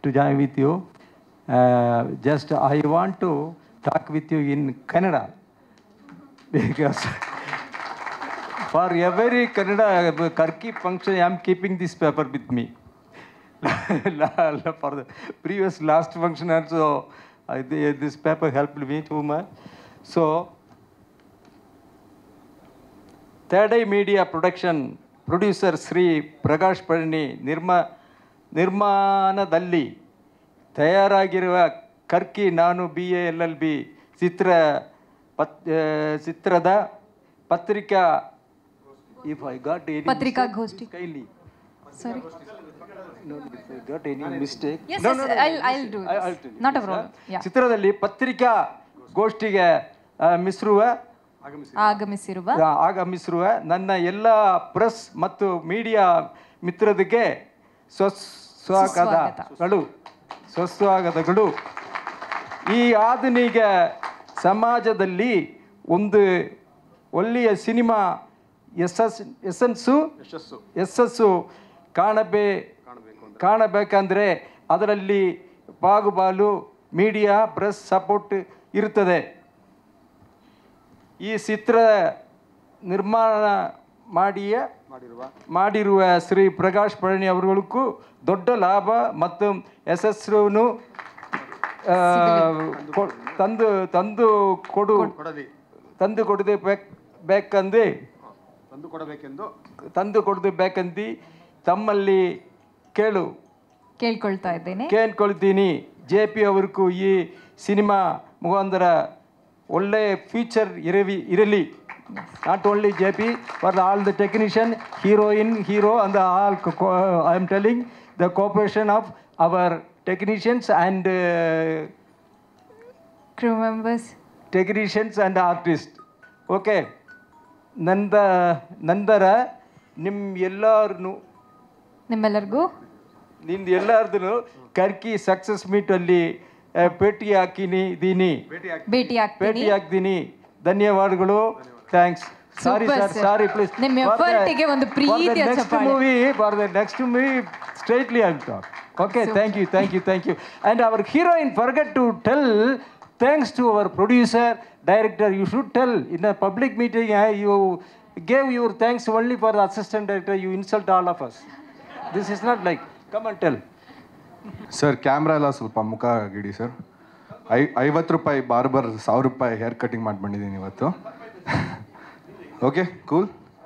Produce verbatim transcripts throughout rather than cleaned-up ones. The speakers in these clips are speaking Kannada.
to join with you. Uh, just I want to talk with you in Kannada because for every Kannada Karki function, I am keeping this paper with me. For the previous last function also, I, this paper helped me too much. So, Third Eye Media Production producer Sri Prakash Palani Nirma ನಿರ್ಮಾಣದಲ್ಲಿ ತಯಾರಾಗಿರುವ Karki Naanu B A L L B ಚಿತ್ರ ಪತ್ ಚಿತ್ರದ ಪತ್ರಿಕಾ ಇಫ್ ಐ ಗಾಟ್ ಎನಿ ಪತ್ರಿಕಾಗೋಷ್ಠಿ ಕೈಲಿ ಸಾರಿ no if I got any mistake yes, no yes, no, no, I'll I'll do it I'll tell you. Not a problem yeah ಚಿತ್ರದಲ್ಲಿ ಪತ್ರಿಕಾ ಗೋಷ್ಠಿಗೆ ಮಿಶ್ರುವ ಆಗಮಿಸಿರುವ ಆಗಮಿಸಿರುವ ನನ್ನ ಎಲ್ಲ ಪ್ರೆಸ್ ಮತ್ತು ಮೀಡಿಯಾ ಮಿತ್ರರಿಗೆ ಸ್ವಸ್ವಾಗತಗಳು ಸ್ವಸ್ವಾಗತಗಳು. ಈ ಆಧುನಿಕ ಸಮಾಜದಲ್ಲಿ ಒಂದು ಒಳ್ಳೆಯ ಸಿನಿಮಾ ಯಶಸ್ ಯಶಸ್ಸು ಯಶಸ್ಸು ಕಾಣಬೇ ಕಾಣಬೇಕಂದ್ರೆ ಅದರಲ್ಲಿ ಬಾಗುಬಾಲು ಮೀಡಿಯಾ ಪ್ರೆಸ್ ಸಪೋರ್ಟ್ ಇರುತ್ತದೆ. ಈ ಚಿತ್ರ ನಿರ್ಮಾಣ ಮಾಡಿಯ ಮಾಡಿರುವ ಶ್ರೀ ಪ್ರಕಾಶ್ ಪಳನಿ ಅವರಿಗೂ ದೊಡ್ಡ ಲಾಭ ಮತ್ತು ಯಶಸ್ಸನ್ನು ತಂದು ತಂದು ಕೊಡು ತಂದು ಕೊಡದೆ ಬೇಕಂದು ತಂದು ಕೊಡಬೇಕೆಂದು ತಂದು ಕೊಡಬೇಕಂದು ತಮ್ಮಲ್ಲಿ ಕೇಳು ಕೇಳ್ಕೊಳ್ತಾ ಇದ್ದೇನೆ ಕೇಳ್ಕೊಳ್ತೀನಿ. ಜೆ ಪಿ ಅವ್ರಿಗೂ ಈ ಸಿನಿಮಾ ಮುಖಾಂತರ ಒಳ್ಳೆ ಫ್ಯೂಚರ್ ಇರವಿ ಇರಲಿ. Not only J P for all the technician heroine hero and all I am telling the cooperation of our technicians and crew members technicians and artist. Okay ನಂದ ನಂತರ ನಿಮ್ಮ ಎಲ್ಲರೂ ನಿಮ್ಮೆಲ್ಲರಿಗೂ ನಿಂದು ಎಲ್ಲರದು ಕರ್ಕಿ ಸಕ್ಸಸ್ ಮೀಟಲ್ಲಿ ಭೇಟಿ ಹಾಕಿನಿ ಇದ್ದೀನಿ ಭೇಟಿ ಭೇಟಿ ಆಗ್ತೀನಿ. ಧನ್ಯವಾದಗಳು. Thanks. Sorry sir sorry please ನಿಮ್ಮ ಎಫರ್ಟ್ಗೆ ಒಂದು ಪ್ರೀತಿಯ next movie for the next movie straightly I will talk. Okay thank you thank you thank you. And our heroine forget to tell thanks to our producer director. You should tell in a public meeting you gave your thanks only for the assistant director. You insult all of us. This is not like. Come and tell. Sir camera ಎಲ್ಲ ಸ್ವಲ್ಪ ಮುಖ ಗಿಡಿ ಸರ್. ಐ ಐವತ್ತು ರೂಪಾಯಿ ಬಾರ್ಬರ್ ಸಾವಿರ ರೂಪಾಯಿ ಹೇರ್ ಕಟಿಂಗ್ ಮಾಡಿ ಬಂದಿದ್ದೀನಿ ಇವತ್ತು. Okay cool.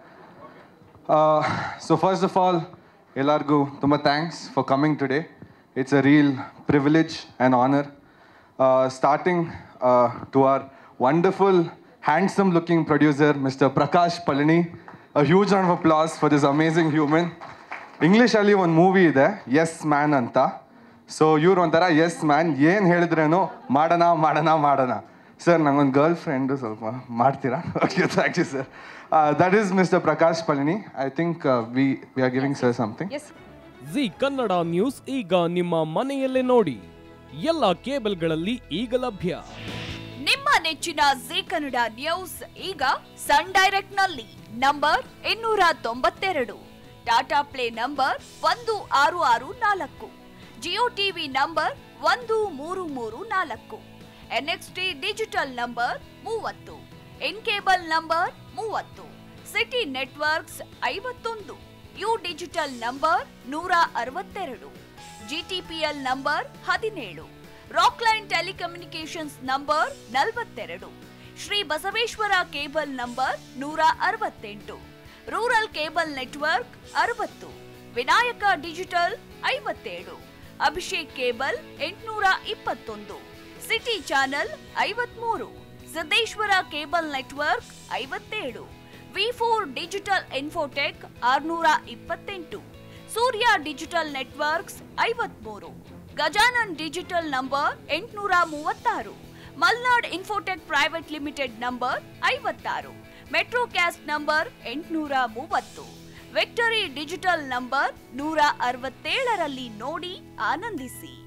So first of all ಎಲ್ಲರಿಗೂ ತುಂಬ thanks for coming today. It's a real privilege and honour. Starting to our wonderful handsome looking producer Mister Prakash Palani. A huge round of applause for this amazing human. English ಅಲ್ಲಿ ಒಂದು ಮೂವಿ ಇದೆ ಎಸ್ ಮ್ಯಾನ್ ಅಂತ. ಸೊ ಇವ್ರು ಒಂಥರ ಎಸ್ ಮ್ಯಾನ್, ಏನು ಹೇಳಿದ್ರೇನು ಮಾಡೋಣ ಮಾಡೋಣ ಮಾಡೋಣ. ಸರ್ ನಂಗೊಂದು ಗರ್ಲ್ ಫ್ರೆಂಡು ಸ್ವಲ್ಪ ಮಾಡ್ತೀರಾ? Okay thank you sir. That is mister Prakash Palani. I think we we are giving sir something. Zee Kannada news ಈಗ ನಿಮ್ಮ ಮನೆಯಲ್ಲೇ ನೋಡಿ. ಎಲ್ಲ ಕೇಬಲ್ಗಳಲ್ಲಿ ಈಗ ಲಭ್ಯ. ನಿಮ್ಮ ನೆಚ್ಚಿನ ಜಿ ಕನ್ನಡ ನ್ಯೂಸ್ ಈಗ ಸನ್ ಡೈರೆಕ್ಟ್ ನಲ್ಲಿ ನಂಬರ್ ಇನ್ನೂರ ತೊಂಬತ್ತೆರಡು, ಟಾಟಾ ಪ್ಲೇ ನಂಬರ್ ಒಂದು ಆರು ಆರು ನಾಲ್ಕು, ಜಿಯೋ ಟಿವಿ ನಂಬರ್ ಒಂದು ಮೂರು ಮೂರು ನಾಲ್ಕು, ಎನ್ಎಕ್ಸ್ಟಿ ಡಿಜಿಟಲ್ ನಂಬರ್ ಮೂವತ್ತು, ಇನ್ ಕೇಬಲ್ ನಂಬರ್ ಮೂವತ್ತು, ಸಿಟಿ ನೆಟ್ವರ್ಕ್ಸ್ ಐವತ್ತೊಂದು, ಯು ಡಿಜಿಟಲ್ ನಂಬರ್ ನೂರ ಅರವತ್ತೆರಡು, ಜಿಟಿಪಿಎಲ್ ನಂಬರ್ ಹದಿನೇಳು, ರಾಕ್ಲೈನ್ ಟೆಲಿಕಮ್ಯುನಿಕೇಶನ್ಸ್ ನಂಬರ್ ನಲವತ್ತೆರಡು, ಶ್ರೀ ಬಸವೇಶ್ವರ ಕೇಬಲ್ ನಂಬರ್ ನೂರ ಅರವತ್ತೆಂಟು, ರೂರಲ್ ಕೇಬಲ್ ನೆಟ್ವರ್ಕ್ ಅರವತ್ತು, ವಿನಾಯಕ ಡಿಜಿಟಲ್ ಐವತ್ತೇಳು, ಅಭಿಷೇಕ್ ಕೇಬಲ್ ಎಂಟುನೂರ ಇಪ್ಪತ್ತೊಂದು, ಸಿಟಿ ಚಾನೆಲ್ ಐವತ್ಮೂರು, ಸಿದ್ದೇಶ್ವರ ಕೇಬಲ್ ನೆಟ್ವರ್ಕ್ ಐವತ್ತೇಳು, ವಿ ಫೋರ್ ಡಿಜಿಟಲ್ ಇನ್ಫೋಟೆಕ್ ಆರುನೂರ ಇಪ್ಪತ್ತೆಂಟು, ಸೂರ್ಯ ಡಿಜಿಟಲ್ ನೆಟ್ವರ್ಕ್ಸ್ ಐವತ್ಮೂರು, ಗಜಾನನ್ ಡಿಜಿಟಲ್ ನಂಬರ್ ಎಂಟುನೂರ ಮೂವತ್ತಾರು, Malnad infotech private limited number ಐವತ್ತಾರು, ಮೆಟ್ರೋಕ್ಯಾಸ್ಟ್ ನಂಬರ್ ಎಂಟುನೂರ ಮೂವತ್ತು, ವಿಕ್ಟರಿ ಡಿಜಿಟಲ್ ನಂಬರ್ ನೂರ ಅರವತ್ತೇಳರಲ್ಲಿ ನೋಡಿ ಆನಂದಿಸಿ.